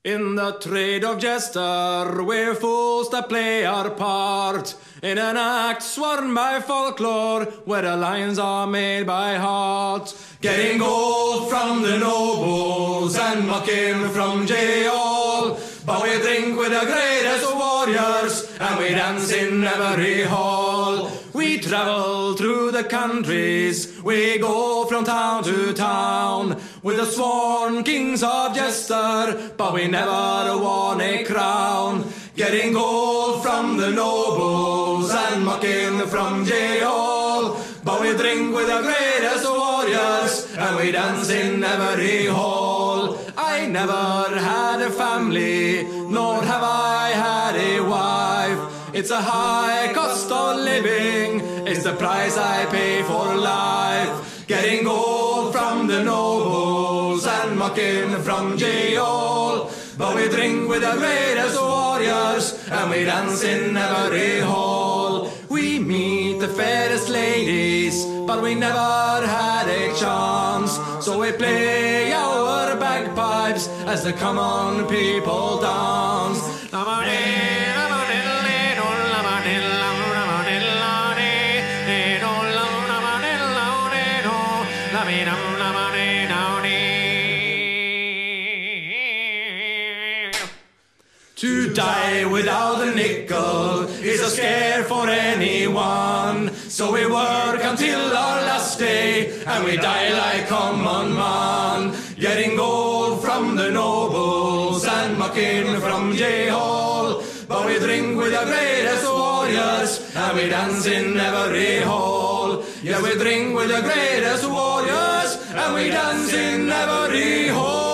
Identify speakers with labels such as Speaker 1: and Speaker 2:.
Speaker 1: In the trade of jester, we're fools that play our part in an act sworn by folklore, where the lines are made by heart. Getting gold from the nobles and mucking from jail, but we drink with the greatest warriors and we dance in every hall. We travel through the countries, we go from town to town, with the sworn kings of jester, but we never won a crown. Getting gold from the nobles and mucking from jail, but we drink with the greatest warriors and we dance in every hall. I never had a family, nor have I had a wife. It's a high cost of living, it's the price I pay for life. Getting gold from the nobles and mucking from jail, but we drink with the greatest warriors and we dance in every hall. We meet the fairest ladies, but we never had a chance, so we play our bagpipes as the common people dance. To die without a nickel is a scare for anyone, so we work until our last day and we die like common man. Getting gold from the nobles and mucking from jail, but we drink with the greatest warriors and we dance in every hall. Yeah, we drink with the greatest warriors and we dance in every hall.